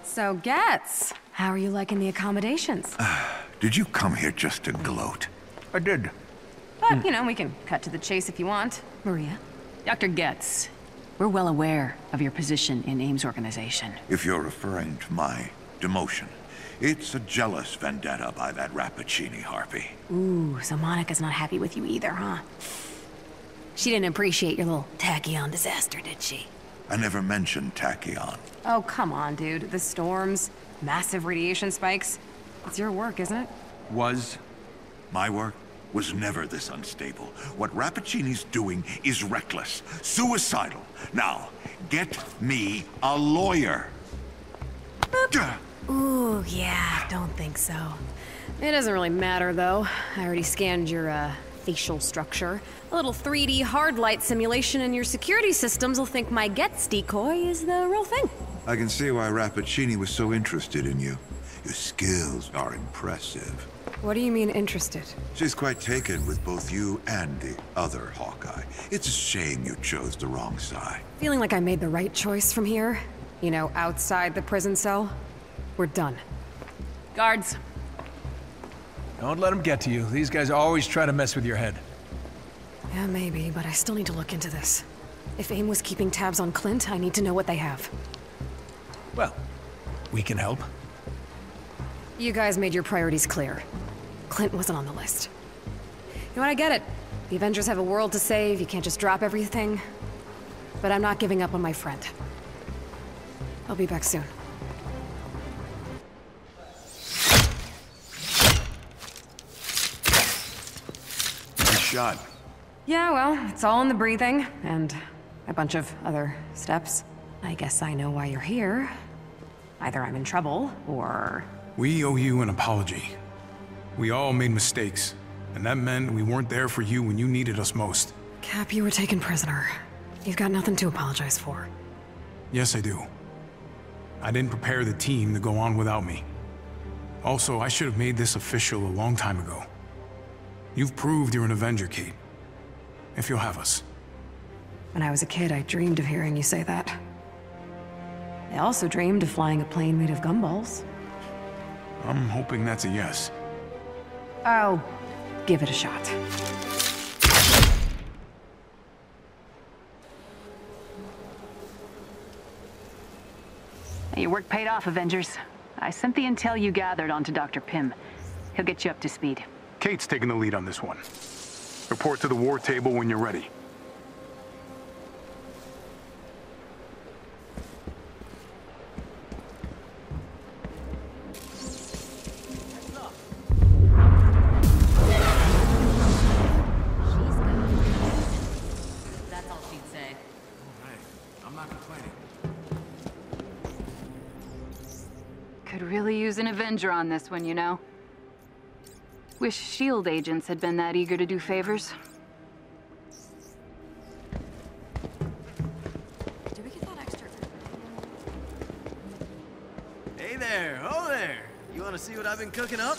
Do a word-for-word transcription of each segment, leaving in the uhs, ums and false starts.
So, Getz, how are you liking the accommodations? Did you come here just to gloat? I did. But, you know, we can cut to the chase if you want. Maria? Doctor Getz, we're well aware of your position in AIM's organization. If you're referring to my demotion, it's a jealous vendetta by that Rappaccini harpy. Ooh, so Monica's not happy with you either, huh? She didn't appreciate your little tachyon disaster, did she? I never mentioned tachyon. Oh, come on, dude. The storms, massive radiation spikes. It's your work, isn't it? Was. My work was never this unstable. What Rappaccini's doing is reckless, suicidal. Now, get me a lawyer. Boop. Ooh, yeah, don't think so. It doesn't really matter, though. I already scanned your, uh, facial structure. A little three D hard light simulation in your security systems will think my Getz decoy is the real thing. I can see why Rappaccini was so interested in you. Your skills are impressive. What do you mean, interested? She's quite taken with both you and the other Hawkeye. It's a shame you chose the wrong side. Feeling like I made the right choice from here? You know, outside the prison cell? We're done. Guards. Don't let them get to you. These guys always try to mess with your head. Yeah, maybe, but I still need to look into this. If AIM was keeping tabs on Clint, I need to know what they have. Well, we can help. You guys made your priorities clear. Clint wasn't on the list. You know what, I get it. The Avengers have a world to save, you can't just drop everything. But I'm not giving up on my friend. I'll be back soon. Nice shot. Yeah, well, it's all in the breathing, and a bunch of other steps. I guess I know why you're here. Either I'm in trouble, or... We owe you an apology. We all made mistakes, and that meant we weren't there for you when you needed us most. Cap, you were taken prisoner. You've got nothing to apologize for. Yes, I do. I didn't prepare the team to go on without me. Also, I should have made this official a long time ago. You've proved you're an Avenger, Kate. If you'll have us. When I was a kid, I dreamed of hearing you say that. I also dreamed of flying a plane made of gumballs. I'm hoping that's a yes. I'll give it a shot. Your work paid off, Avengers. I sent the intel you gathered onto Doctor Pym. He'll get you up to speed. Kate's taking the lead on this one. Report to the war table when you're ready. That's all she'd say. Hey, I'm not complaining. Could really use an Avenger on this one, you know? Wish SHIELD agents had been that eager to do favors. Did we get that extra? Hey there, oh there. You want to see what I've been cooking up?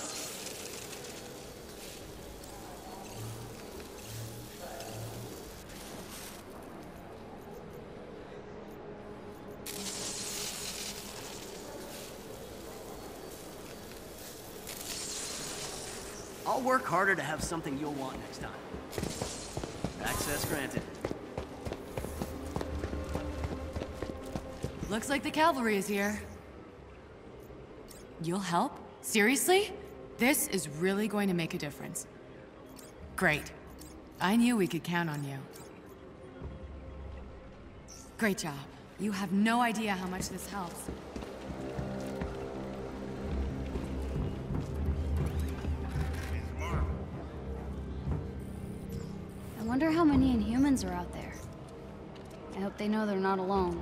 I'll work harder to have something you'll want next time. Access granted. Looks like the cavalry is here. You'll help? Seriously? This is really going to make a difference. Great. I knew we could count on you. Great job. You have no idea how much this helps. I wonder how many Inhumans are out there. I hope they know they're not alone.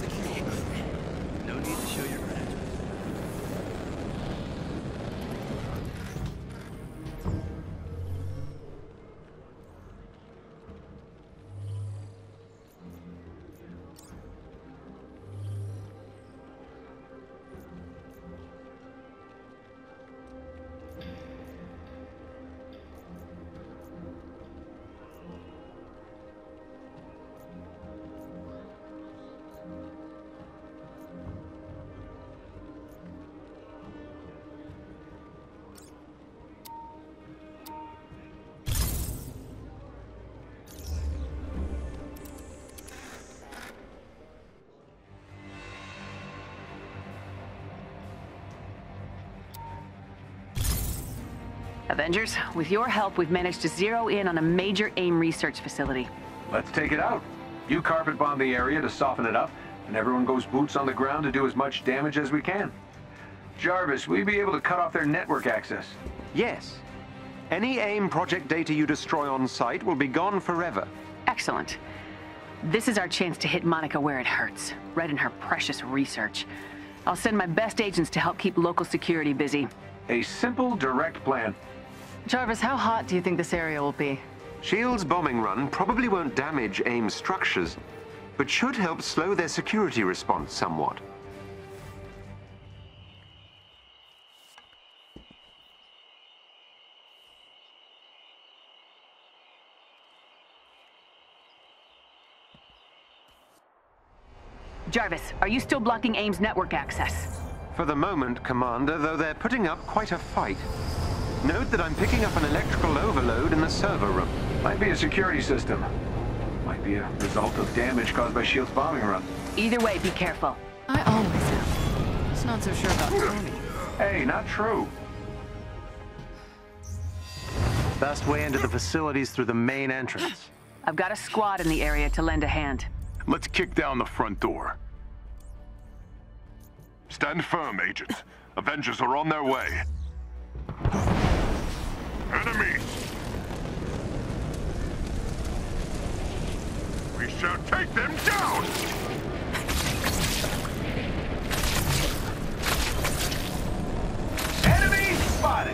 No need to show your gratitude. Avengers, with your help, we've managed to zero in on a major AIM research facility. Let's take it out. You carpet bomb the area to soften it up, and everyone goes boots on the ground to do as much damage as we can. Jarvis, will you be able to cut off their network access? Yes. Any AIM project data you destroy on site will be gone forever. Excellent. This is our chance to hit Monica where it hurts, right in her precious research. I'll send my best agents to help keep local security busy. A simple, direct plan. Jarvis, how hot do you think this area will be? SHIELD's bombing run probably won't damage AIM structures, but should help slow their security response somewhat. Jarvis, are you still blocking AIM's network access? For the moment, Commander, though they're putting up quite a fight. Note that I'm picking up an electrical overload in the server room. Might be a security system. Might be a result of damage caused by SHIELD's bombing run. Either way, be careful. I always am. Just not so sure about Tony. Hey, not true. Best way into the facilities through the main entrance. I've got a squad in the area to lend a hand. Let's kick down the front door. Stand firm, agents. Avengers are on their way. Enemies! We shall take them down! Enemy spotted!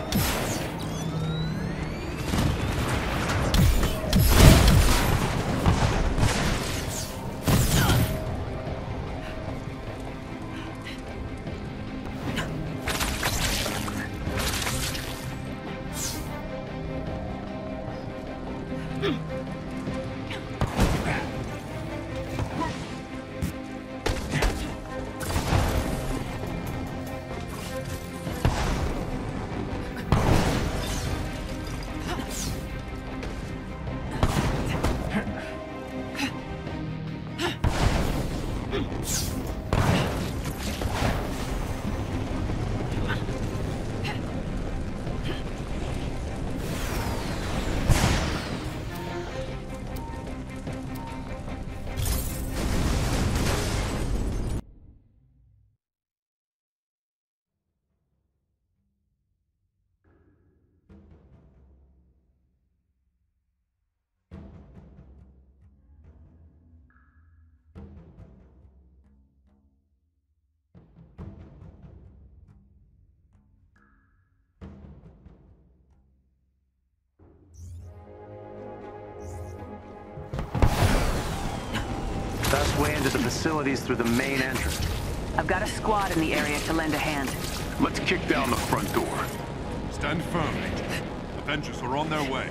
Best way into the facilities through the main entrance. I've got a squad in the area to lend a hand. Let's kick down the front door. Stand firm, agents. Avengers are on their way.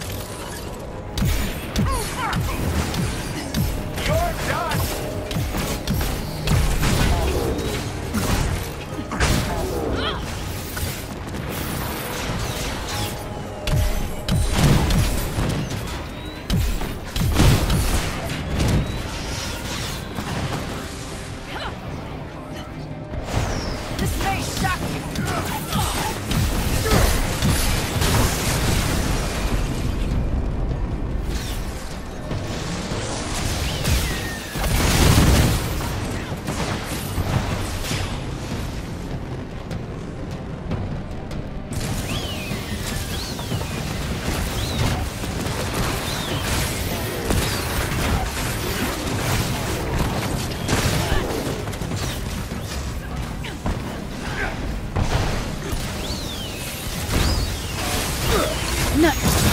You're done! No.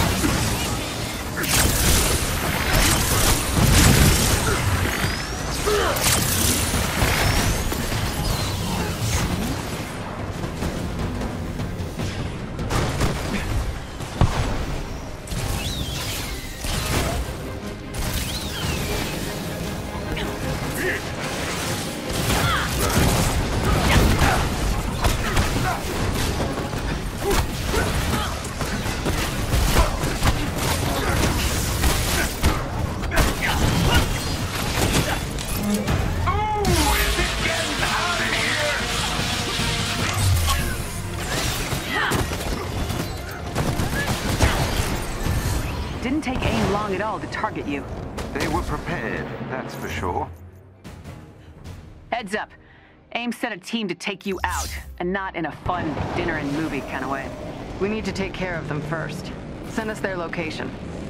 Didn't take aim long at all to target you. They were prepared, that's for sure. Heads up. AIM sent a team to take you out, and not in a fun dinner and movie kind of way. We need to take care of them first. Send us their location.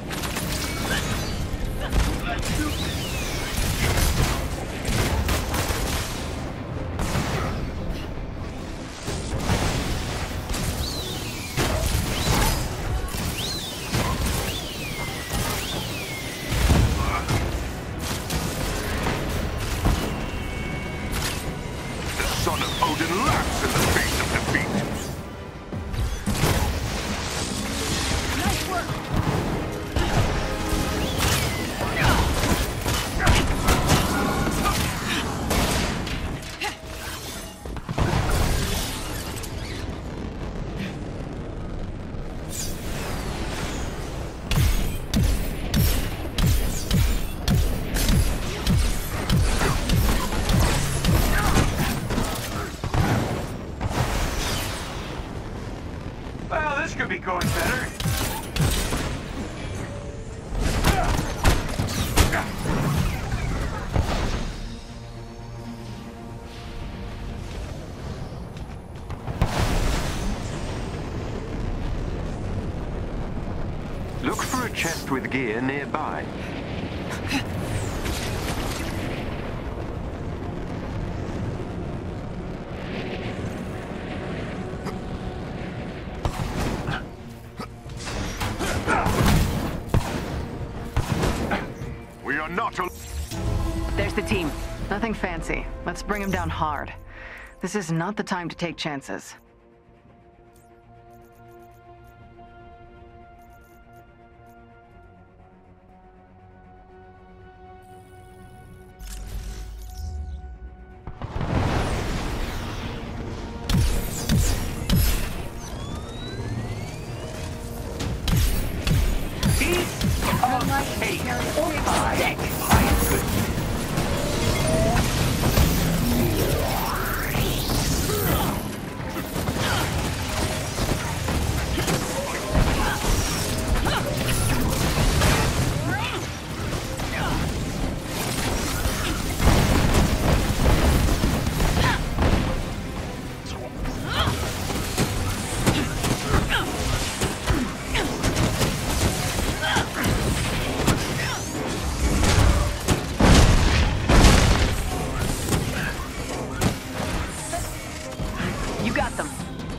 Son of Odin laughs in the face of defeat. Nice work. Well, this could be going better. Look for a chest with gear nearby. We are not al- There's the team. Nothing fancy. Let's bring them down hard. This is not the time to take chances. You got them.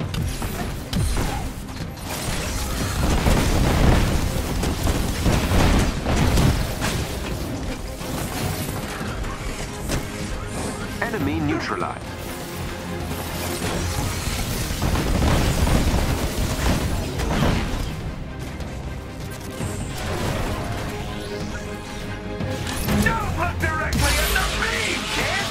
Enemy neutralized. Don't look directly at the beam, kid!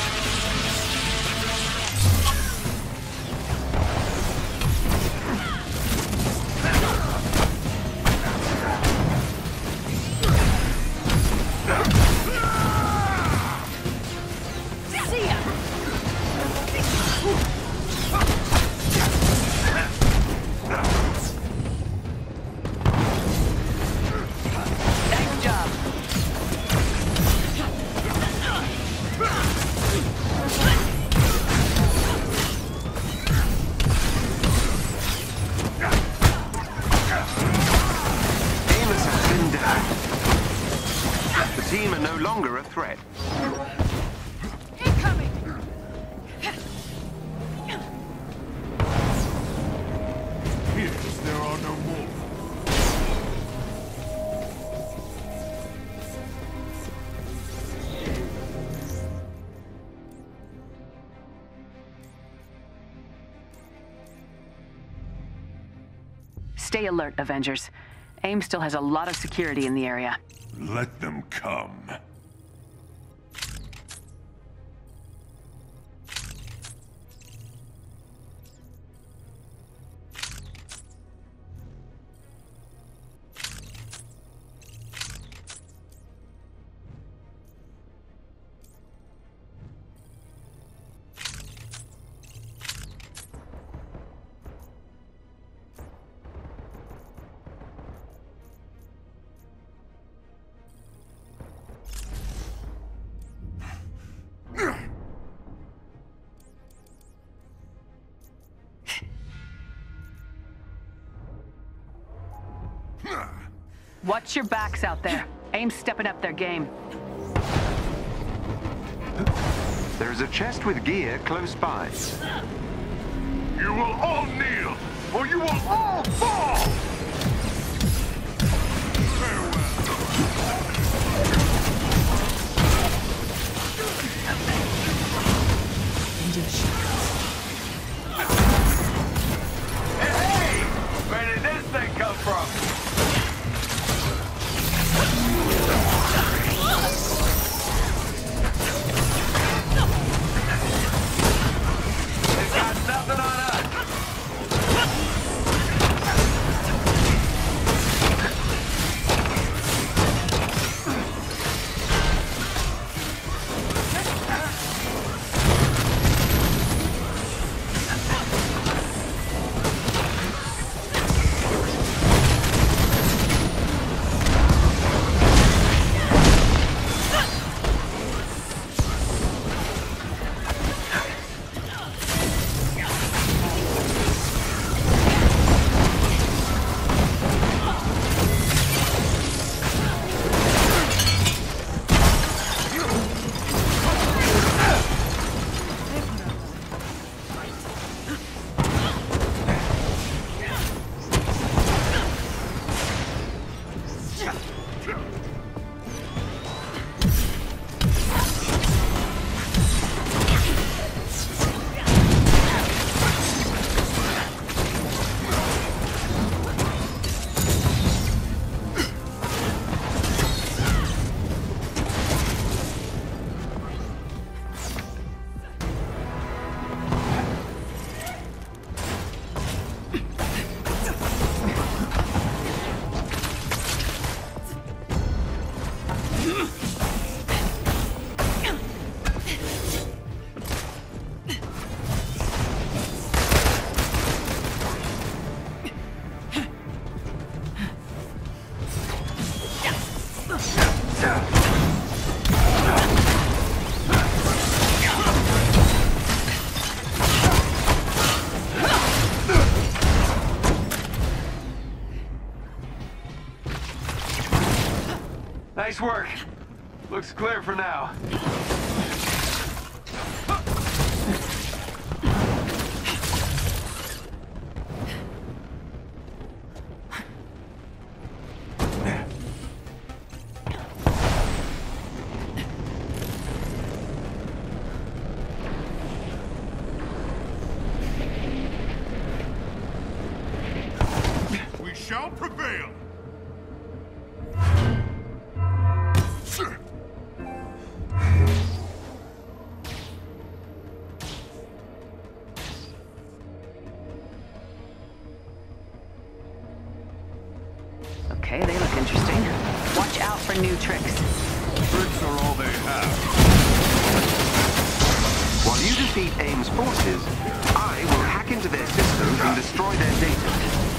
See ya. Nice job. Amos has been down. The team are no longer a threat. Incoming. Yes, there are no more. Stay alert, Avengers. AIM still has a lot of security in the area. Let them come. Watch your backs out there. AIM's stepping up their game. There's a chest with gear close by. You will all kneel, or you will all fall! Into the shadows. Hey! Where did this thing come from? They've got nothing on us. Nice work. Looks clear for now. We shall prevail. Okay, they look interesting. Watch out for new tricks. Tricks are all they have. While you defeat AIM's forces, I will hack into their systems and destroy their data.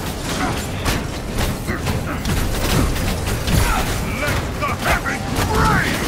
Let the heavens rain!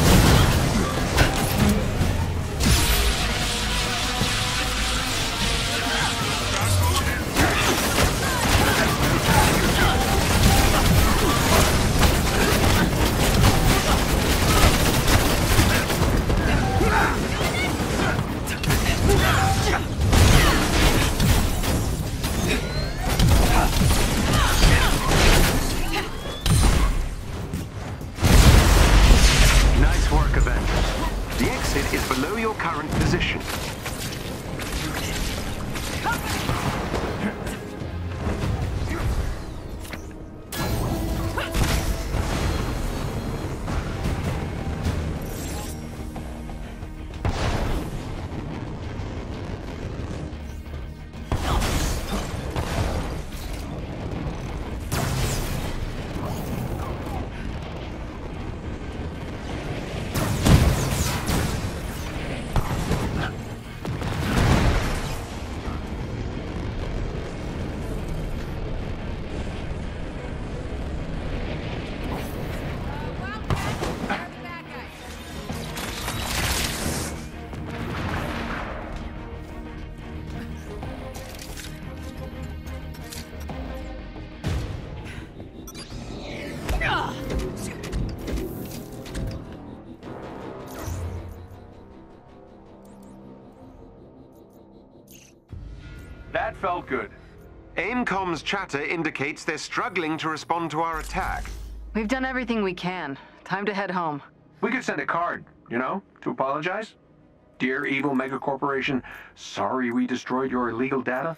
felt good. AIMCOM's chatter indicates they're struggling to respond to our attack. We've done everything we can. Time to head home. We could send a card, you know, to apologize. Dear evil megacorporation, sorry we destroyed your illegal data.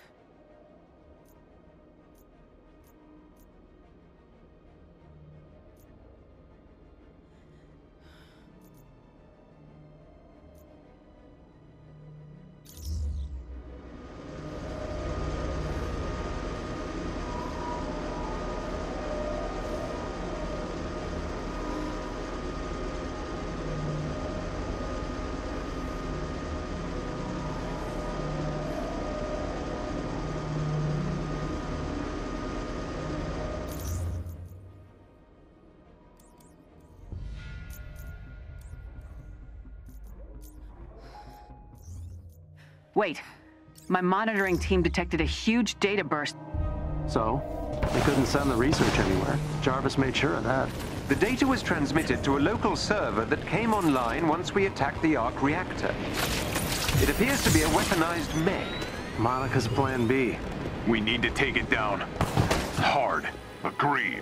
Wait. My monitoring team detected a huge data burst. So? They couldn't send the research anywhere. Jarvis made sure of that. The data was transmitted to a local server that came online once we attacked the Arc reactor. It appears to be a weaponized mech. Monica's plan B. We need to take it down. Hard. Agreed.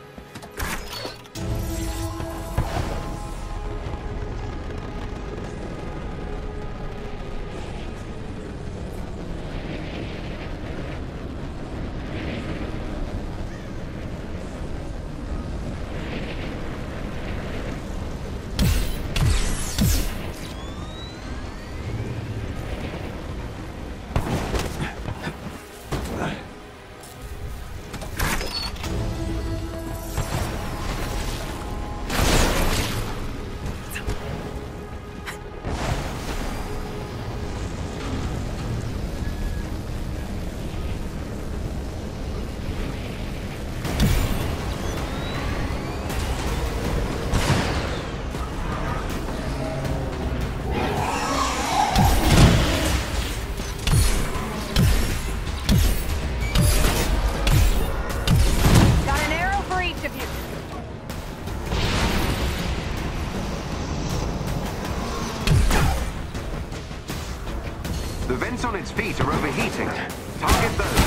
The vents on its feet are overheating. Target those.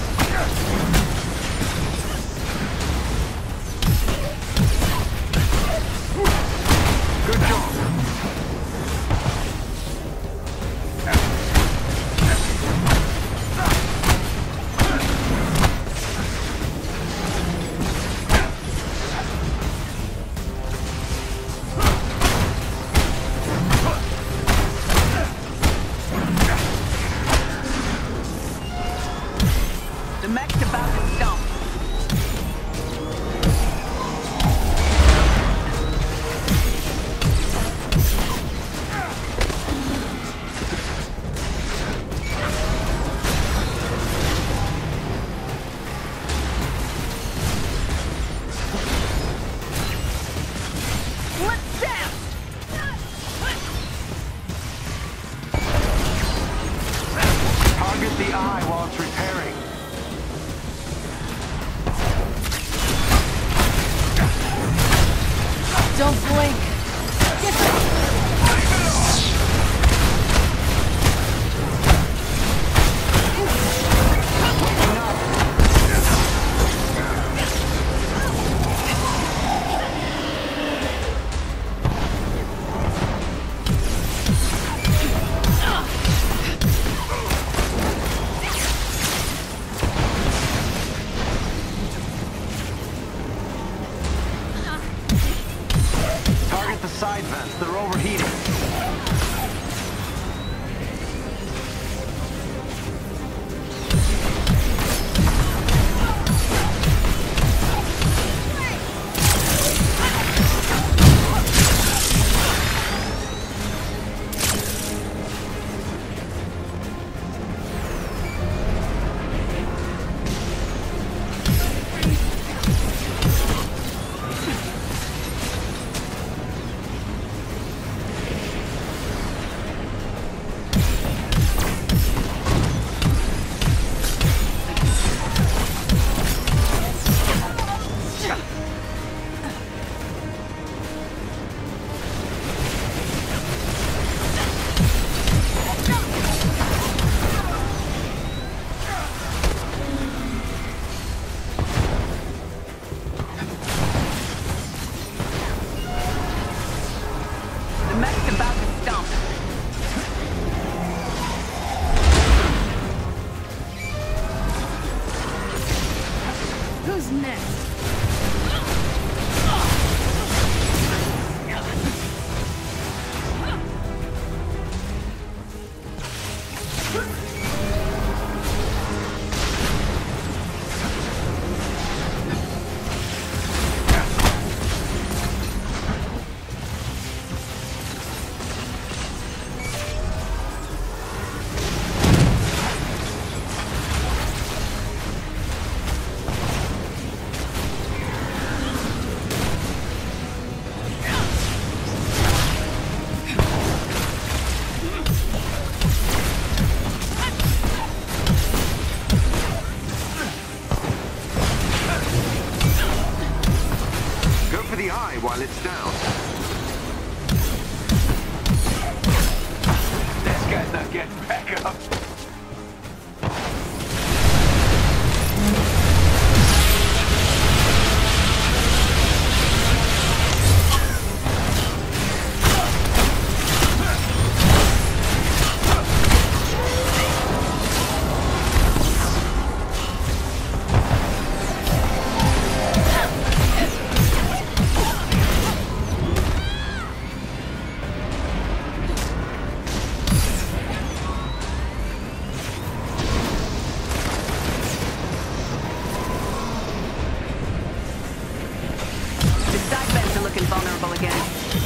Good job. The mech's about to stomp. Let's down! Target the eye while it's repairing. Don't blink. Target the side vents. They're overheating. the eye while it's down. This guy's not getting back up. Vulnerable again.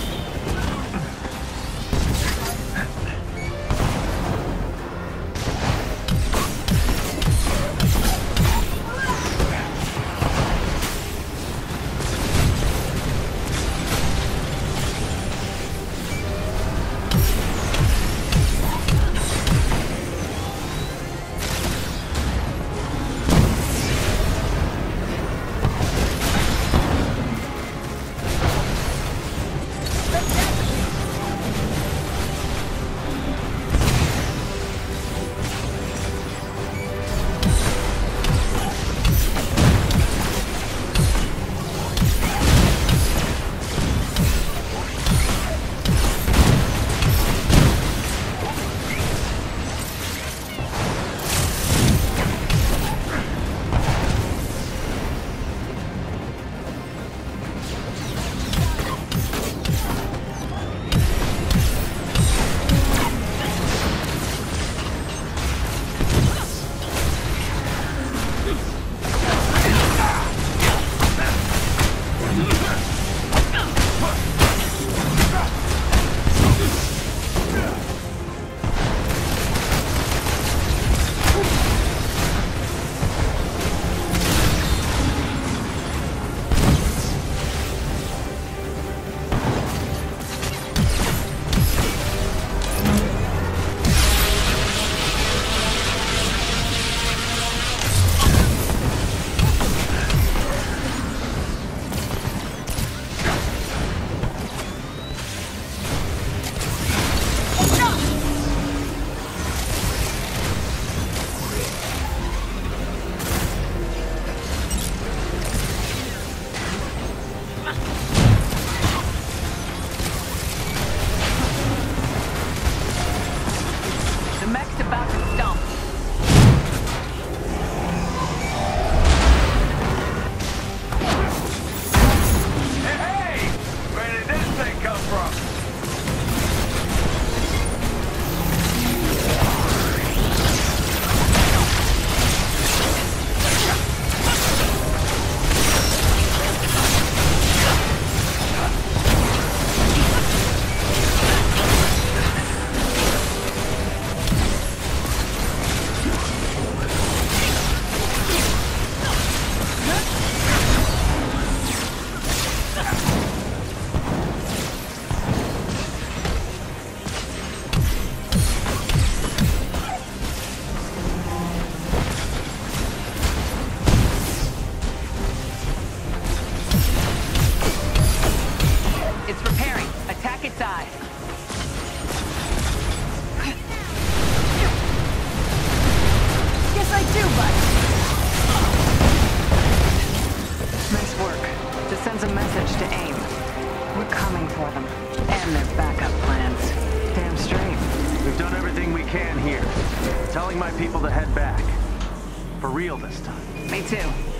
My people to head back. For real this time. Me too.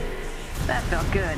That felt good.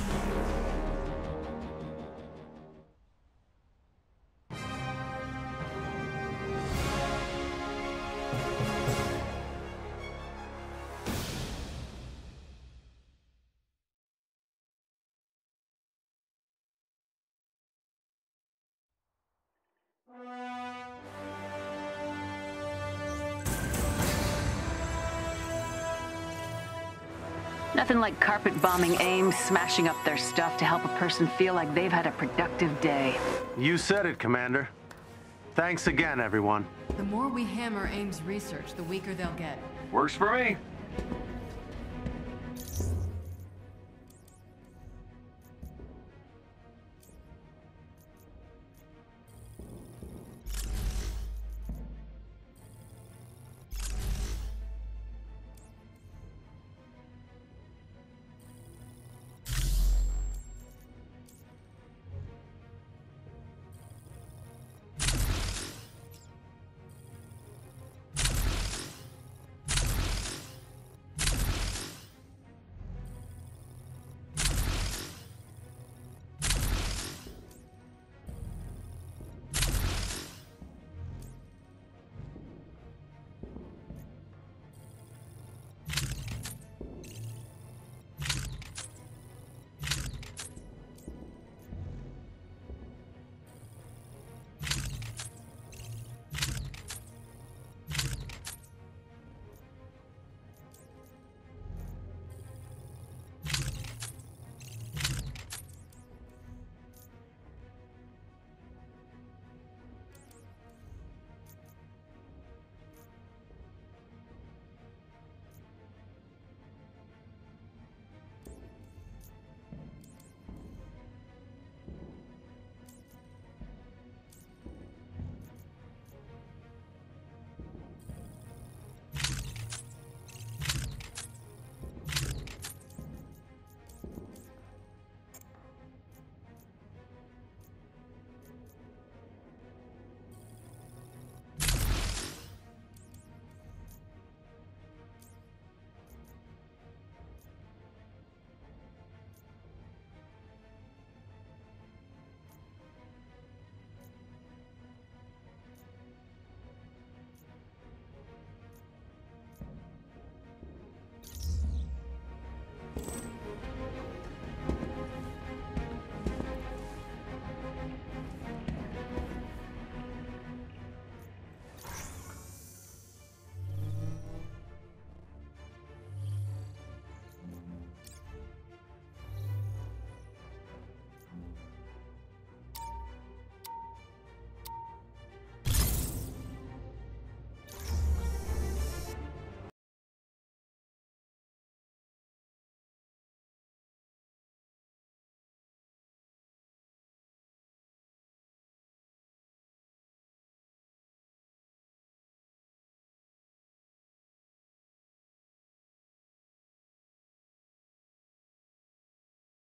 Nothing like carpet bombing AIM, smashing up their stuff to help a person feel like they've had a productive day. You said it, Commander. Thanks again, everyone. The more we hammer AIM's research, the weaker they'll get. Works for me.